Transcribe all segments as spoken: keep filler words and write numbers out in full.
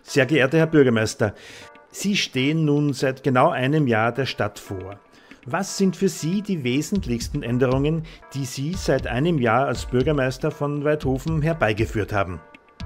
Sehr geehrter Herr Bürgermeister, Sie stehen nun seit genau einem Jahr der Stadt vor. Was sind für Sie die wesentlichsten Änderungen, die Sie seit einem Jahr als Bürgermeister von Waidhofen herbeigeführt haben?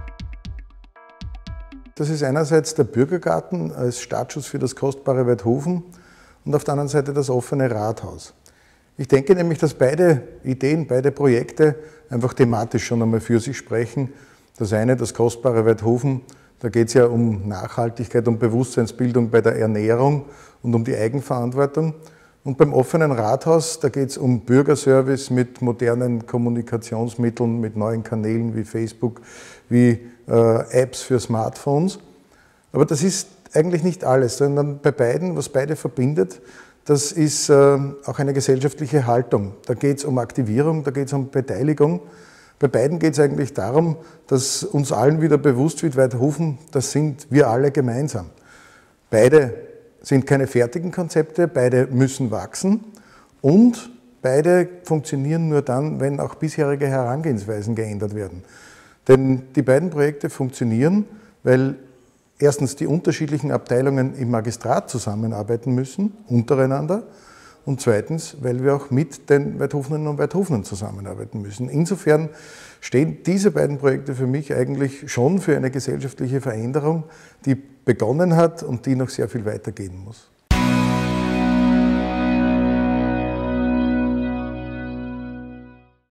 Das ist einerseits der Bürgergarten als Startschuss für das kostbare Waidhofen und auf der anderen Seite das offene Rathaus. Ich denke nämlich, dass beide Ideen, beide Projekte einfach thematisch schon einmal für sich sprechen. Das eine, das kostbare Waidhofen, da geht es ja um Nachhaltigkeit, um Bewusstseinsbildung bei der Ernährung und um die Eigenverantwortung. Und beim offenen Rathaus, da geht es um Bürgerservice mit modernen Kommunikationsmitteln, mit neuen Kanälen wie Facebook, wie äh, Apps für Smartphones. Aber das ist eigentlich nicht alles, sondern bei beiden, was beide verbindet, das ist äh, auch eine gesellschaftliche Haltung. Da geht es um Aktivierung, da geht es um Beteiligung. Bei beiden geht es eigentlich darum, dass uns allen wieder bewusst wird, Waidhofen, das sind wir alle gemeinsam. Beide sind keine fertigen Konzepte, beide müssen wachsen und beide funktionieren nur dann, wenn auch bisherige Herangehensweisen geändert werden. Denn die beiden Projekte funktionieren, weil erstens die unterschiedlichen Abteilungen im Magistrat zusammenarbeiten müssen, untereinander, und zweitens, weil wir auch mit den Waidhofenern und Waidhofenern zusammenarbeiten müssen. Insofern stehen diese beiden Projekte für mich eigentlich schon für eine gesellschaftliche Veränderung, die begonnen hat und die noch sehr viel weitergehen muss.